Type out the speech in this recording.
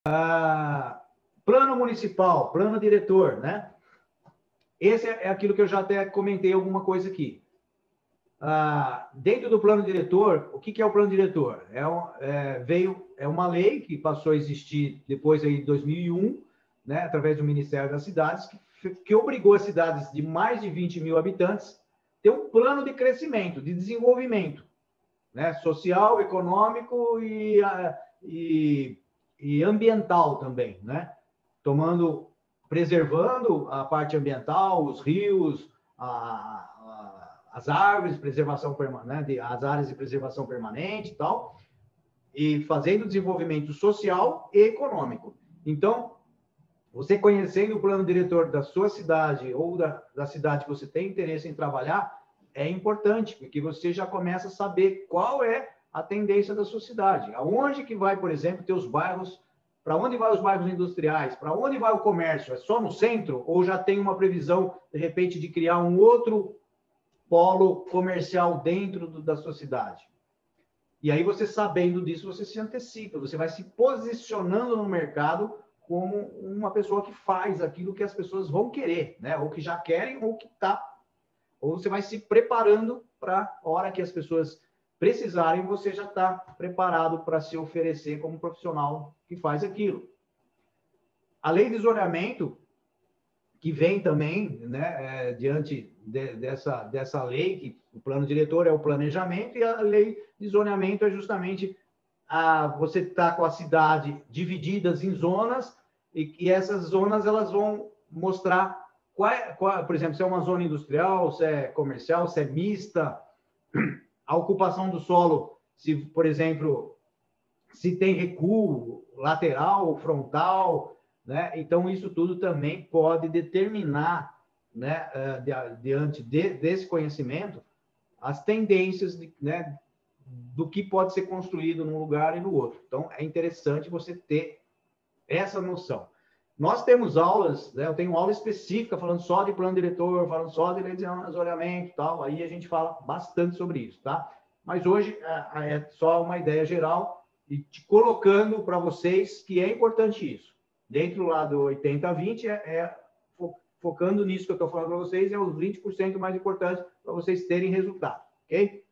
Plano municipal, plano diretor, né? Esse é aquilo que eu já até comentei alguma coisa aqui. Dentro do plano diretor, o que é o plano diretor? É uma lei que passou a existir depois aí de 2001, né, através do Ministério das Cidades, que obrigou as cidades de mais de 20 mil habitantes a ter um plano de crescimento, de desenvolvimento, né, social, econômico e ambiental também, né? Preservando a parte ambiental, os rios, as árvores, preservação permanente, as áreas de preservação permanente e tal, e fazendo desenvolvimento social e econômico. Então, você conhecendo o plano diretor da sua cidade ou da cidade que você tem interesse em trabalhar, é importante, porque você já começa a saber qual é a tendência da sua cidade. Aonde que vai, por exemplo, ter os bairros, para onde vai os bairros industriais, para onde vai o comércio? É só no centro? Ou já tem uma previsão, de repente, de criar um outro polo comercial dentro da sua cidade? E aí, você sabendo disso, você se antecipa, você vai se posicionando no mercado como uma pessoa que faz aquilo que as pessoas vão querer, né? Ou que já querem, ou você vai se preparando para a hora que as pessoas precisarem, você já está preparado para se oferecer como profissional que faz aquilo. A lei de zoneamento, que vem também, né, diante dessa lei, que o plano diretor é o planejamento, e a lei de zoneamento é justamente você está com a cidade divididas em zonas, e essas zonas elas vão mostrar por exemplo, se é uma zona industrial, se é comercial, se é mista, a ocupação do solo, se, por exemplo, se tem recuo lateral, frontal, né? Então, isso tudo também pode determinar, né, diante desse conhecimento, as tendências né, do que pode ser construído num lugar e no outro. Então, é interessante você ter essa noção. Nós temos aulas, né, eu tenho aula específica falando só de plano diretor, falando só de lei de zoneamento e tal, aí a gente fala bastante sobre isso, tá? Mas hoje é só uma ideia geral e te colocando para vocês que é importante isso. Dentro lá do 80-20, focando nisso que eu estou falando para vocês, é os 20% mais importantes para vocês terem resultado, ok?